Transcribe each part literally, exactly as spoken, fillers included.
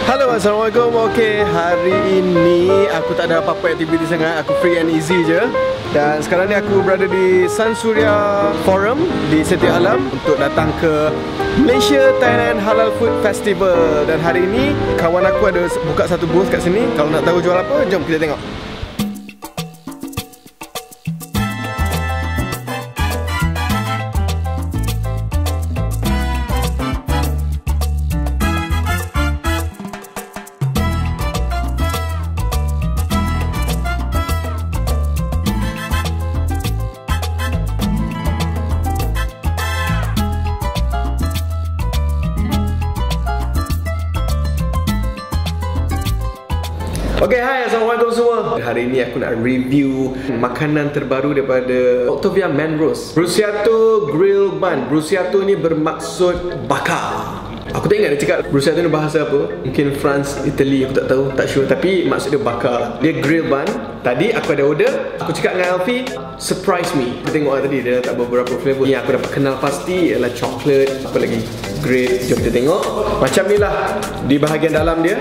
Halo, Assalamualaikum. Okey, hari ini aku tak ada apa-apa aktiviti sangat. Aku free and easy je. Dan sekarang ni aku berada di Sun Surya Forum di Setiap Alam untuk datang ke Malaysia Thailand Halal Food Festival. Dan hari ini kawan aku ada buka satu booth kat sini. Kalau nak tahu jual apa, jom kita tengok. Okay, hai, Assalamualaikum semua. Hari ini aku nak review makanan terbaru daripada Octavia Man Roast, Bruschetto Grill Bun. Bruschetto ni bermaksud bakar. Aku tak ingat dia cakap Bruschetto ni bahasa apa. Mungkin France, Italy, aku tak tahu, tak sure. Tapi maksud dia bakar. Dia grill bun. Tadi aku ada order. Aku cakap dengan Alfie, surprise me. Kita tengok lah tadi dia letak beberapa flavor. Yang aku dapat kenal pasti ialah chocolate, apa lagi, grape. Jom kita tengok. Macam ni lah di bahagian dalam dia.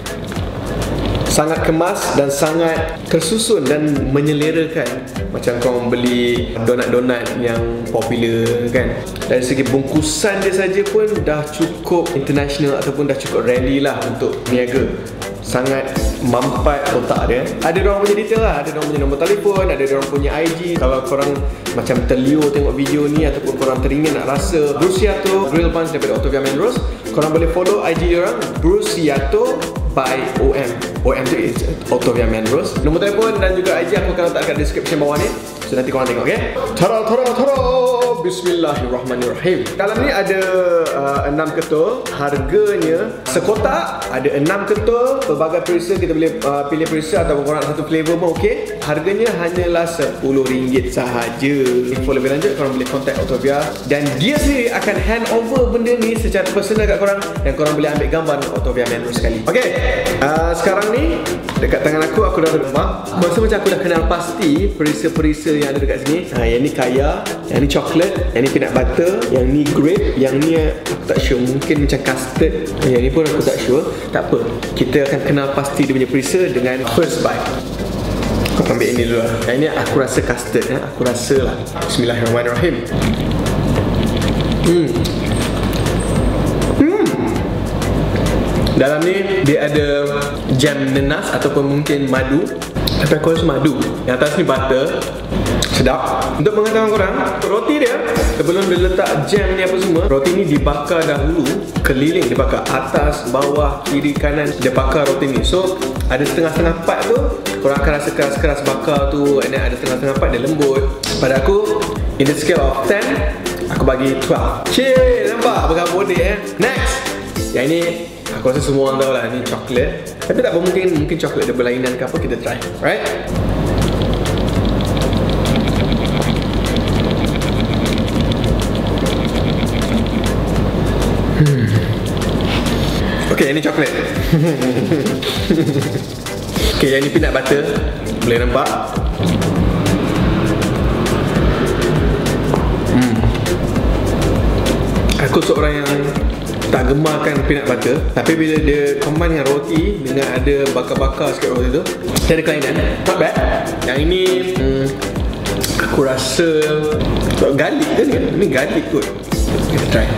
Sangat kemas dan sangat tersusun dan menyelerakan. Macam kau beli donat-donat yang popular kan. Dari segi bungkusan dia saja pun dah cukup international ataupun dah cukup rally lah untuk niaga. Sangat mampat otak dia. Ada diorang punya detail lah. Ada diorang punya nombor telefon, ada diorang punya I G. Kalau korang macam terliur tengok video ni ataupun korang teringin nak rasa Bruschetto Grill Buns daripada Octavia Man Roast, korang boleh follow I G diorang Bruschetto by O M. O M tu is Octavia Man Roast. Nombor telefon dan juga I G aku akan letak kat description bawah ni. So nanti korang tengok, okay? Tara tara tara. Bismillahirrahmanirrahim. Dalam ni ada uh, enam ketul. Harganya sekotak ada enam ketul. Pelbagai perisa kita boleh uh, pilih perisa ataupun korang satu flavor pun okey. Harganya hanyalah sepuluh ringgit sahaja. Info lebih lanjut korang boleh contact Octavia dan dia sendiri akan hand over benda ni secara personal kat korang dan korang boleh ambil gambar dengan Octavia Man Roast sekali. Okey. Uh, sekarang ni dekat tangan aku aku dah ada rumah. Masa macam aku dah kenal pasti perisa-perisa yang ada dekat sini. Ha, yang ni kaya, yang ni coklat, yang ni peanut butter, yang ni grape, yang ni aku tak sure, mungkin macam custard. Yang ni pun aku tak sure. Tak apa, kita akan kenal pasti dia punya perisa dengan first bite. Aku ambil ini dulu lah. Yang ni aku rasa custard eh. Aku rasa lah. Bismillahirrahmanirrahim. Hmm. Hmm. Dalam ni dia ada jam nenas ataupun mungkin madu. Tapi aku rasa madu. Yang atas ni butter. Sedap. Untuk mengatakan korang, roti dia sebelum dia letak jam ni apa semua, roti ni dibakar dahulu, keliling dibakar, atas, bawah, kiri, kanan, dia bakar roti ni. So ada setengah-setengah part tu korang akan rasa keras-keras bakar tu, and then ada setengah-setengah part dia lembut. Pada aku, in the scale of ten, aku bagi twelve. Cik, nampak berapa bodek eh. Next. Yang ini aku rasa semua orang tahu lah, ni coklat. Tapi tak apa, mungkin mungkin coklat dia berlainan ke apa, kita try. Alright. Hmm. Okay, ini coklat. Okay, yang ni peanut butter. Boleh nampak. Hmm. Aku seorang yang tak gemarkan peanut butter, tapi bila dia combine dengan roti, dengan ada bakar-bakar sikit roti tu, dia ada kelainan. Not bad. Yang ini hmm, aku rasa garlic ke ni? Ini garlic kot. Kita try.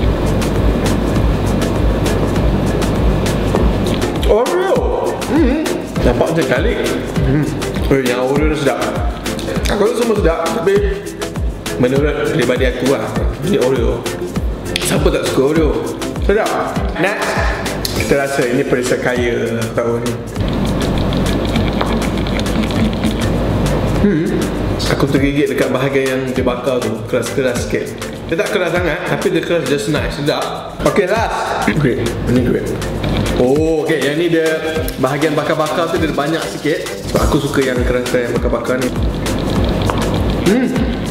Oreo. Hmm. Nampak macam garlic. Hmm. Oh, yang Oreo tu sedap. Aku rasa semua sedap, tapi menurut pribadi aku lah, ini Oreo. Siapa tak suka Oreo? Sedap. Next, kita rasa ini perisa kaya tahun ni. Hmm. Aku tergigit dekat bahagian yang dibakar tu, keras-keras sikit. Dia tak keras sangat, tapi dia keras just nice, sedap. Okay, last. Grape. Ini grape. Oh, okay. Yang ni dia bahagian bakar-bakar tu dia banyak sikit. Sebab aku suka yang keras-keras yang bakar-bakar ni. Hmm.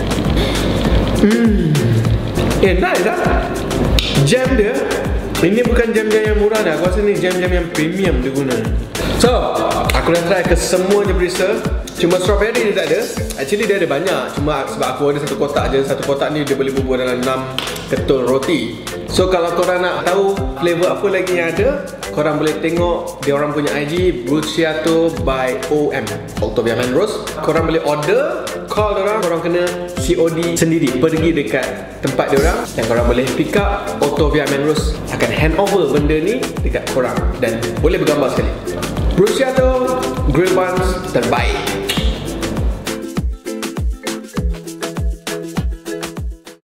Hmm. Eh, nice lah. Jam dia, ini bukan jam-jam yang murah dah. Aku rasa ni jam-jam yang premium dia guna. So, aku dah try ke semuanya barista. Cuma strawberry dia tak ada. Actually dia ada banyak. Cuma sebab aku ada satu kotak je. Satu kotak ni dia boleh bubur dalam enam ketul roti. So kalau korang nak tahu flavor apa lagi yang ada, korang boleh tengok dia orang punya I G Bruciato by O M, Octavia Man Roast. Korang boleh order, call dia orang, korang kena C O D sendiri, pergi dekat tempat dia orang dan korang boleh pick up. Octavia Man Roast akan hand over benda ni dekat korang dan boleh bergambar sekali. Bruciato Grill Buns terbaik.